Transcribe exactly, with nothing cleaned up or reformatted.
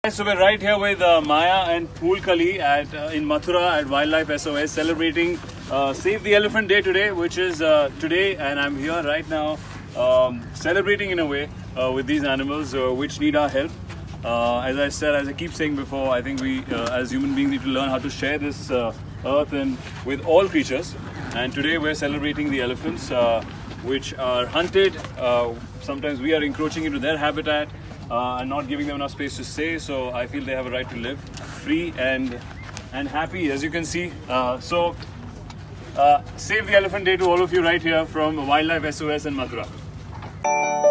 So we're right here with uh, Maya and Phool Kali at uh, in Mathura at Wildlife S O S, celebrating uh, Save the Elephant Day today, which is uh, today, and I'm here right now um, celebrating in a way uh, with these animals uh, which need our help. Uh, as I said, as I keep saying before, I think we uh, as human beings need to learn how to share this uh, earth and with all creatures. And today we're celebrating the elephants, uh, which are hunted. Uh, sometimes we are encroaching into their habitat. Uh, and not giving them enough space to stay, so I feel they have a right to live free and and happy, as you can see. Uh, so, uh, Save the Elephant Day to all of you right here from Wildlife S O S in Mathura.